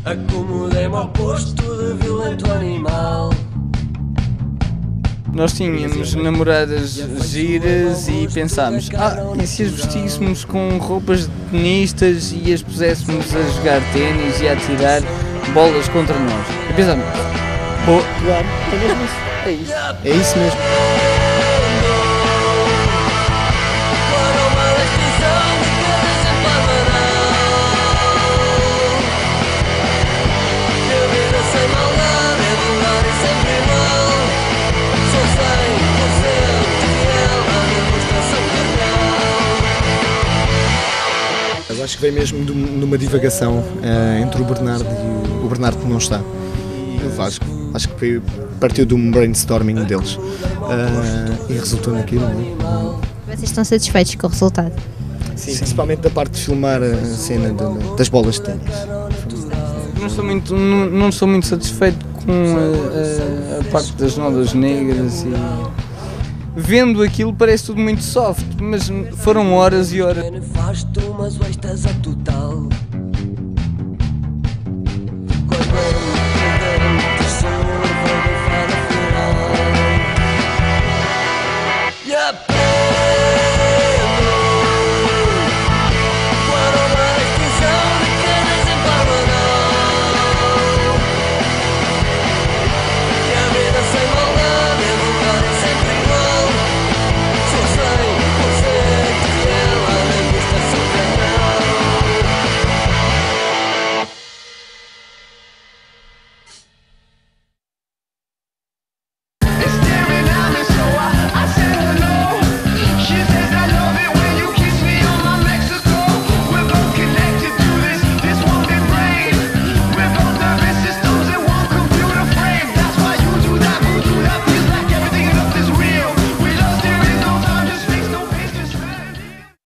Acomodei-me ao posto de violento animal. Nós tínhamos namoradas giras e pensámos, e se as vestíssemos com roupas de tenistas e as puséssemos a jogar ténis e a atirar bolas contra nós? E pensámos, claro, é mesmo isso. É isso. É isso mesmo. Eu acho que veio mesmo de uma divagação entre o Bernardo e o Bernardo que não está. Acho que partiu de um brainstorming deles e resultou naquilo. Vocês estão satisfeitos com o resultado? Sim, principalmente da parte de filmar a cena das bolas de ténis. Não estou muito satisfeito com a parte das nodas negras e vendo aquilo parece tudo muito soft, mas foram horas e horas. Nefasto, mas o êxtase é total.